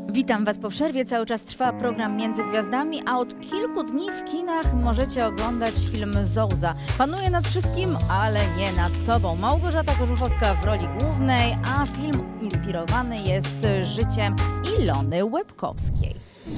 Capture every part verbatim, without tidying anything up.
Witam Was po przerwie. Cały czas trwa program Między Gwiazdami, a od kilku dni w kinach możecie oglądać film Zouza. Panuje nad wszystkim, ale nie nad sobą. Małgorzata Kożuchowska w roli głównej, a film inspirowany jest życiem Ilony Łebkowskiej.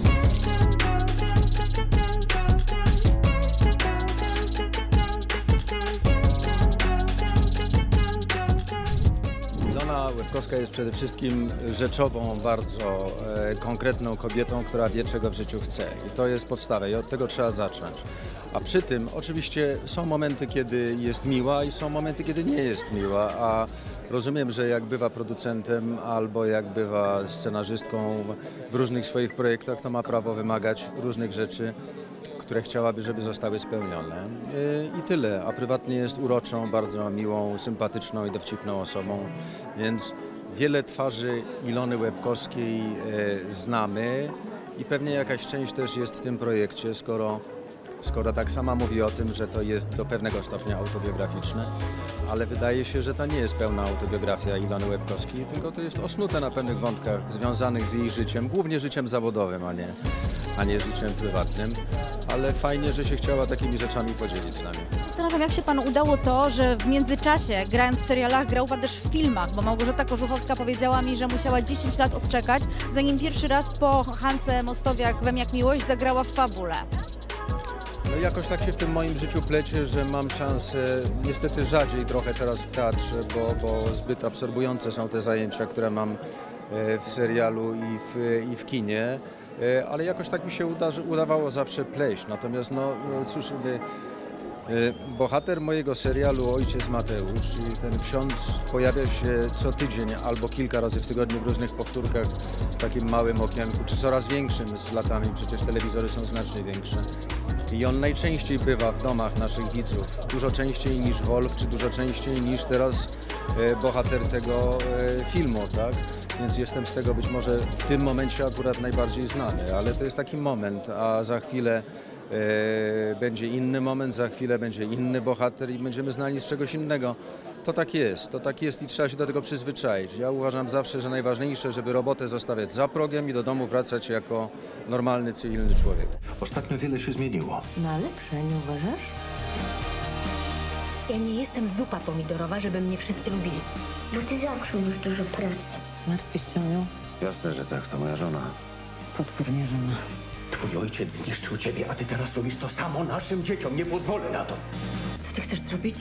Ilona Łebkowska jest przede wszystkim rzeczową, bardzo e, konkretną kobietą, która wie, czego w życiu chce. I to jest podstawa i od tego trzeba zacząć. A przy tym oczywiście są momenty, kiedy jest miła i są momenty, kiedy nie jest miła, a rozumiem, że jak bywa producentem albo jak bywa scenarzystką w różnych swoich projektach, to ma prawo wymagać różnych rzeczy, które chciałaby, żeby zostały spełnione. I tyle. A prywatnie jest uroczą, bardzo miłą, sympatyczną i dowcipną osobą, więc wiele twarzy Ilony Łebkowskiej znamy i pewnie jakaś część też jest w tym projekcie, skoro, skoro tak sama mówi o tym, że to jest do pewnego stopnia autobiograficzne, ale wydaje się, że to nie jest pełna autobiografia Ilony Łebkowskiej, tylko to jest osnute na pewnych wątkach związanych z jej życiem, głównie życiem zawodowym, a nie, a nie życiem prywatnym. Ale fajnie, że się chciała takimi rzeczami podzielić z nami. Zastanawiam, jak się Panu udało to, że w międzyczasie, grając w serialach, grał Pan też w filmach, bo Małgorzata Kożuchowska powiedziała mi, że musiała dziesięć lat odczekać, zanim pierwszy raz po Hance Mostowiak Wem jak miłość zagrała w Fabule. No jakoś tak się w tym moim życiu plecie, że mam szansę, niestety rzadziej trochę teraz w teatrze, bo, bo zbyt absorbujące są te zajęcia, które mam w serialu i w, i w kinie. Ale jakoś tak mi się uda, udawało zawsze pleść. Natomiast no cóż, bohater mojego serialu Ojciec Mateusz, czyli ten ksiądz, pojawia się co tydzień albo kilka razy w tygodniu w różnych powtórkach w takim małym okienku, czy coraz większym z latami, przecież telewizory są znacznie większe. I on najczęściej bywa w domach naszych widzów, dużo częściej niż Wolf, czy dużo częściej niż teraz bohater tego filmu, tak? Więc jestem z tego być może w tym momencie akurat najbardziej znany, ale to jest taki moment, a za chwilę e, będzie inny moment, za chwilę będzie inny bohater i będziemy znani z czegoś innego. To tak jest, to tak jest i trzeba się do tego przyzwyczaić. Ja uważam zawsze, że najważniejsze, żeby robotę zostawiać za progiem i do domu wracać jako normalny, cywilny człowiek. Ostatnio wiele się zmieniło. Na lepsze, nie uważasz? Ja nie jestem zupa pomidorowa, żeby mnie wszyscy lubili. Bo ty zawsze masz dużo pracy. Martwisz się o nią? Jasne, że tak, to moja żona. Potwornie żona. Twój ojciec zniszczył ciebie, a ty teraz robisz to samo naszym dzieciom. Nie pozwolę na to. Co ty chcesz zrobić?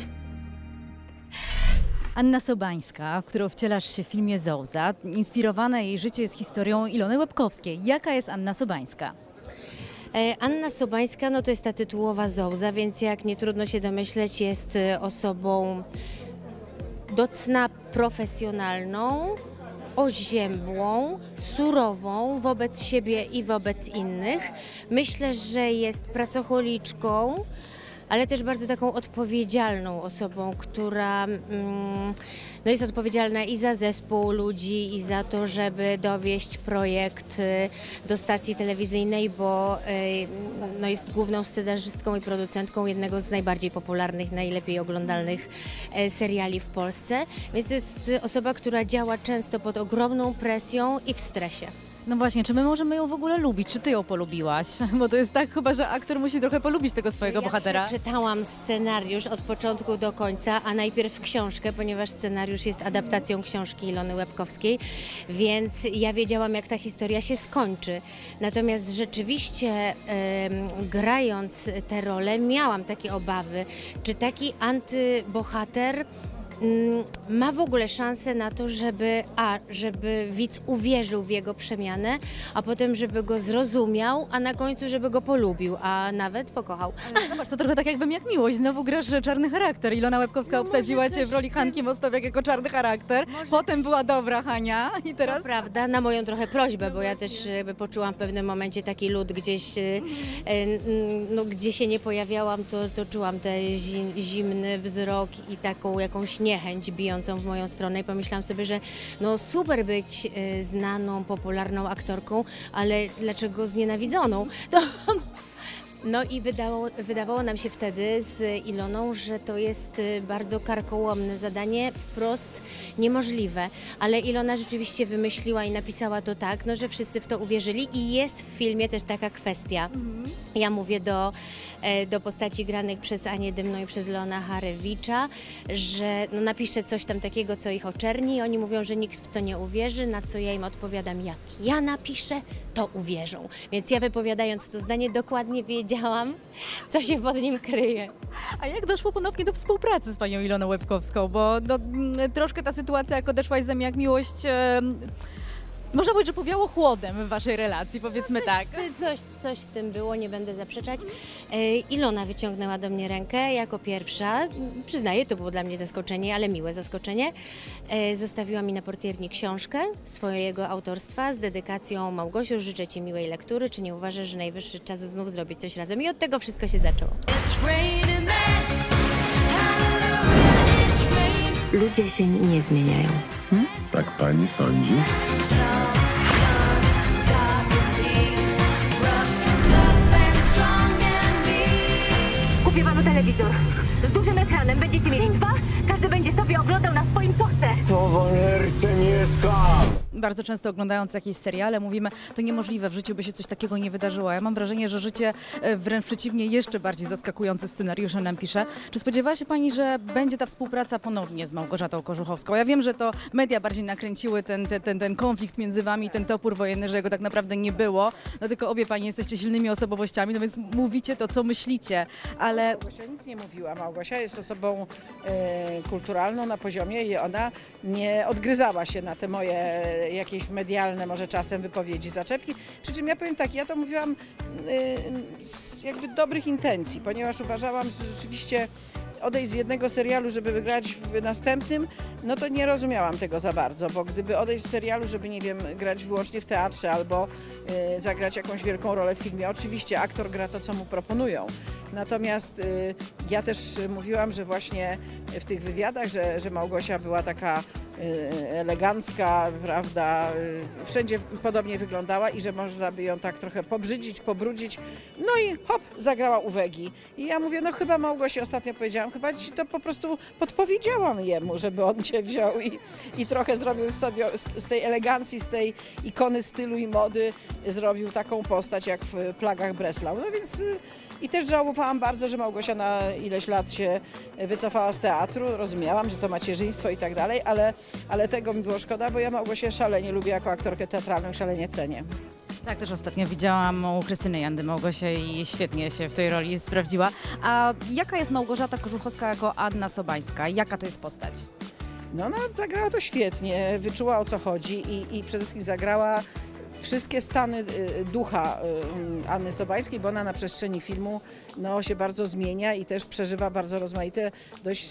Anna Sobańska, w którą wcielasz się w filmie Zouza, inspirowane jej życie jest historią Ilony Łebkowskiej. Jaka jest Anna Sobańska? Anna Sobańska, no to jest ta tytułowa Zouza, więc jak nie trudno się domyśleć, jest osobą do cna profesjonalną, oziębłą, surową wobec siebie i wobec innych. Myślę, że jest pracocholiczką, ale też bardzo taką odpowiedzialną osobą, która mm, no jest odpowiedzialna i za zespół ludzi, i za to, żeby dowieść projekt y, do stacji telewizyjnej, bo y, no jest główną scenarzystką i producentką jednego z najbardziej popularnych, najlepiej oglądalnych y, seriali w Polsce. Więc to jest osoba, która działa często pod ogromną presją i w stresie. No właśnie, czy my możemy ją w ogóle lubić? Czy ty ją polubiłaś? Bo to jest tak chyba, że aktor musi trochę polubić tego swojego ja bohatera. Czytałam scenariusz od początku do końca, a najpierw książkę, ponieważ scenariusz jest adaptacją książki Ilony Łebkowskiej, więc ja wiedziałam, jak ta historia się skończy. Natomiast rzeczywiście ym, grając tę rolę miałam takie obawy, czy taki antybohater ma w ogóle szansę na to, żeby a, żeby widz uwierzył w jego przemianę, a potem, żeby go zrozumiał, a na końcu, żeby go polubił, a nawet pokochał. Ale zobacz, to trochę tak jak Wem jak miłość. Znowu grasz czarny charakter. Ilona Łebkowska No obsadziła cię w roli Hanki Mostowiak jako czarny charakter. Może... Potem była dobra Hania i teraz... To prawda, na moją trochę prośbę, no bo ja też jakby poczułam w pewnym momencie taki lód gdzieś, no, gdzie się nie pojawiałam, to, to czułam ten zimny wzrok i taką jakąś niechęć bijącą w moją stronę i pomyślałam sobie, że no super być y, znaną, popularną aktorką, ale dlaczego znienawidzoną? To No i wydało, wydawało nam się wtedy z Iloną, że to jest y, bardzo karkołomne zadanie, wprost niemożliwe. Ale Ilona rzeczywiście wymyśliła i napisała to tak, no, że wszyscy w to uwierzyli i jest w filmie też taka kwestia. Ja mówię do, e, do postaci granych przez Anię Dymną i przez Leona Harewicza, że no, napiszę coś tam takiego, co ich oczerni i oni mówią, że nikt w to nie uwierzy, na co ja im odpowiadam, jak ja napiszę, to uwierzą. Więc ja wypowiadając to zdanie dokładnie wiedziałam, co się pod nim kryje. A jak doszło ponownie do współpracy z panią Iloną Łebkowską? Bo no, mm, troszkę ta sytuacja, jak odeszłaś za Jak miłość, e, można powiedzieć, że powiało chłodem w waszej relacji, powiedzmy tak. Coś, coś w tym było, nie będę zaprzeczać. E, Ilona wyciągnęła do mnie rękę jako pierwsza. Przyznaję, to było dla mnie zaskoczenie, ale miłe zaskoczenie. E, zostawiła mi na portierni książkę swojego autorstwa z dedykacją: Małgosiu, życzę ci miłej lektury. Czy nie uważasz, że najwyższy czas znów zrobić coś razem? I od tego wszystko się zaczęło. Ludzie się nie zmieniają. Tak pani sądzi? Kupię panu telewizor z dużym ekranem. Będziecie mieli dwa. Każdy będzie sobie oglądał na swoim, co chce. To w Ameryce mieszkam! Bardzo często oglądając jakieś seriale mówimy, to niemożliwe, w życiu by się coś takiego nie wydarzyło. Ja mam wrażenie, że życie e, wręcz przeciwnie, jeszcze bardziej zaskakujące scenariusze nam pisze. Czy spodziewała się pani, że będzie ta współpraca ponownie z Małgorzatą Kożuchowską? Ja wiem, że to media bardziej nakręciły ten, ten, ten, ten konflikt między wami, ten topór wojenny, że jego tak naprawdę nie było. No tylko obie pani jesteście silnymi osobowościami, no więc mówicie to, co myślicie, ale... Małgosia nic nie mówiła. Małgosia jest osobą e, kulturalną na poziomie i ona nie odgryzała się na te moje jakieś medialne może czasem wypowiedzi, zaczepki. Przy czym ja powiem tak, ja to mówiłam y, z jakby dobrych intencji, ponieważ uważałam, że rzeczywiście odejść z jednego serialu, żeby wygrać w następnym, no to nie rozumiałam tego za bardzo, bo gdyby odejść z serialu, żeby, nie wiem, grać wyłącznie w teatrze albo y, zagrać jakąś wielką rolę w filmie, oczywiście aktor gra to, co mu proponują. Natomiast y, ja też mówiłam, że właśnie w tych wywiadach, że, że Małgosia była taka y, elegancka, prawda, y, wszędzie podobnie wyglądała i że można by ją tak trochę pobrzydzić, pobrudzić. No i hop, zagrała u Wegi. I ja mówię, no chyba Małgosi ostatnio powiedziałam, chyba ci to po prostu podpowiedziałam jemu, żeby on cię wziął i, i trochę zrobił sobie z, z tej elegancji, z tej ikony stylu i mody, zrobił taką postać jak w Plagach Breslau. No więc y, i też żałowałam bardzo, że Małgosia na ileś lat się wycofała z teatru. Rozumiałam, że to macierzyństwo i tak dalej, ale, ale tego mi było szkoda, bo ja Małgosię szalenie lubię jako aktorkę teatralną, szalenie cenię. Tak, też ostatnio widziałam u Krystyny Jandy Małgosię i świetnie się w tej roli sprawdziła. A jaka jest Małgorzata Kożuchowska jako Anna Sobańska? Jaka to jest postać? No, no zagrała to świetnie, wyczuła, o co chodzi i, i przede wszystkim zagrała wszystkie stany ducha Anny Sobańskiej, bo ona na przestrzeni filmu no, się bardzo zmienia i też przeżywa bardzo rozmaite, dość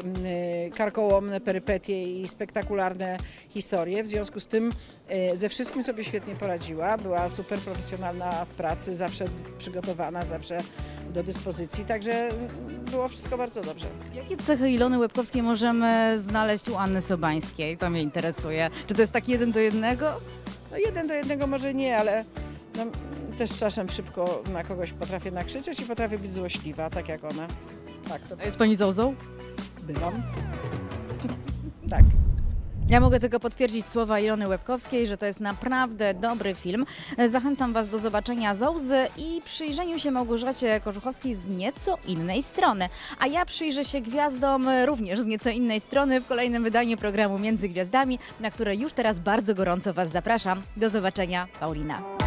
karkołomne perypetie i spektakularne historie. W związku z tym ze wszystkim sobie świetnie poradziła. Była super profesjonalna w pracy, zawsze przygotowana, zawsze do dyspozycji, także było wszystko bardzo dobrze. Jakie cechy Ilony Łebkowskiej możemy znaleźć u Anny Sobańskiej? To mnie interesuje. Czy to jest tak jeden do jednego? No jeden do jednego może nie, ale no, też czasem szybko na kogoś potrafię nakrzyczeć i potrafię być złośliwa, tak jak ona. Tak, to A jest pani Zołzą? byłam. Tak. Ja mogę tylko potwierdzić słowa Ilony Łebkowskiej, że to jest naprawdę dobry film. Zachęcam Was do zobaczenia Zołzy i przyjrzeniu się Małgorzacie Kożuchowskiej z nieco innej strony. A ja przyjrzę się gwiazdom również z nieco innej strony w kolejnym wydaniu programu Między Gwiazdami, na które już teraz bardzo gorąco Was zapraszam. Do zobaczenia, Paulina.